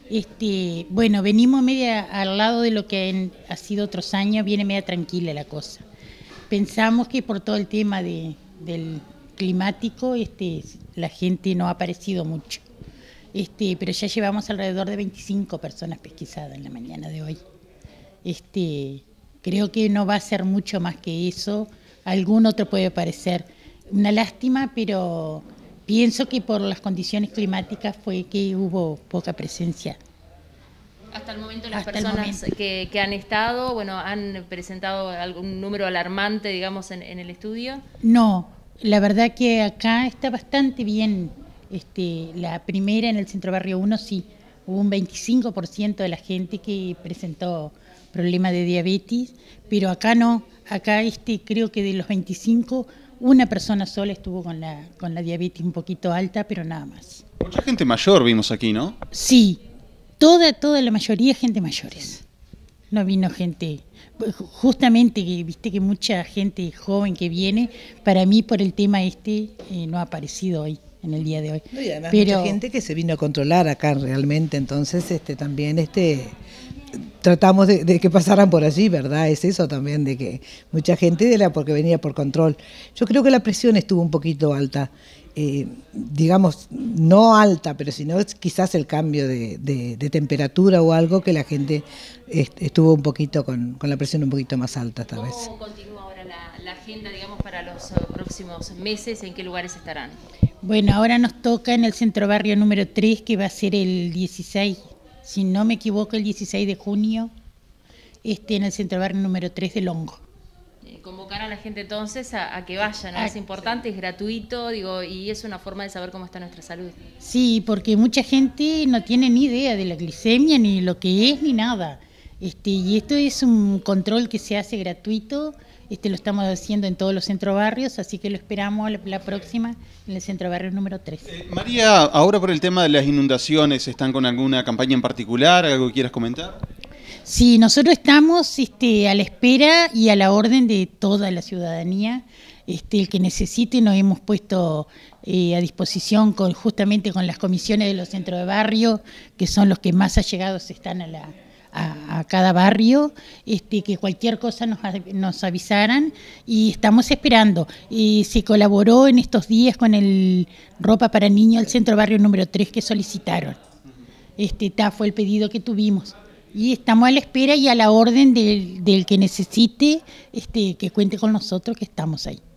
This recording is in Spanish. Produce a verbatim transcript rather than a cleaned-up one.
Este, bueno, venimos media al lado de lo que en- ha sido otros años, viene media tranquila la cosa. Pensamos que por todo el tema de, del climático, este, la gente no ha aparecido mucho. Este, pero ya llevamos alrededor de veinticinco personas pesquisadas en la mañana de hoy. Este, creo que no va a ser mucho más que eso. Algún otro puede parecer una lástima, pero pienso que por las condiciones climáticas fue que hubo poca presencia. Hasta el momento las Hasta personas que, que han estado, bueno, han presentado algún número alarmante, digamos, en, en el estudio. No, la verdad que acá está bastante bien. Este, la primera en el Centro Barrio uno sí, hubo un veinticinco por ciento de la gente que presentó problemas de diabetes, pero acá no, acá este, creo que de los veinticinco, una persona sola estuvo con la, con la diabetes un poquito alta, pero nada más. Mucha gente mayor vimos aquí, ¿no? Sí, toda, toda la mayoría gente mayores. No vino gente, justamente que viste que mucha gente joven que viene, para mí por el tema este eh, no ha aparecido hoy, en el día de hoy. No, y además Pero mucha gente que se vino a controlar acá realmente, entonces este también este tratamos de, de que pasaran por allí, ¿verdad? Es eso también, de que mucha gente de la porque venía por control. Yo creo que la presión estuvo un poquito alta, eh, digamos, no alta, pero sino quizás el cambio de, de, de temperatura o algo que la gente est estuvo un poquito con, con la presión un poquito más alta esta vez. ¿Cómo continúa ahora la, la agenda, digamos, para los uh, próximos meses? ¿En qué lugares estarán? bueno, ahora nos toca en el Centro Barrio número tres, que va a ser el dieciséis, si no me equivoco, el dieciséis de junio, este, en el Centro Barrio número tres de Longo. Eh, convocar a la gente entonces a, a que vayan, ¿no? Ah, Es importante, es gratuito, digo, y es una forma de saber cómo está nuestra salud. Sí, porque mucha gente no tiene ni idea de la glicemia, ni lo que es, ni nada. Este, y esto es un control que se hace gratuito, este, lo estamos haciendo en todos los centros barrios, así que lo esperamos la, la próxima en el Centro Barrio número tres. Eh, María, ahora por el tema de las inundaciones, ¿están con alguna campaña en particular? ¿Algo que quieras comentar? Sí, nosotros estamos este, a la espera y a la orden de toda la ciudadanía. Este, el que necesite nos hemos puesto eh, a disposición con, justamente con las comisiones de los centros de barrio, que son los que más allegados están a, la, a, a cada barrio, este, que cualquier cosa nos, nos avisaran y estamos esperando. Y se colaboró en estos días con el Ropa para Niños del Centro Barrio número tres que solicitaron. Este, ta, fue el pedido que tuvimos. Y estamos a la espera y a la orden del, del que necesite, este, que cuente con nosotros, que estamos ahí.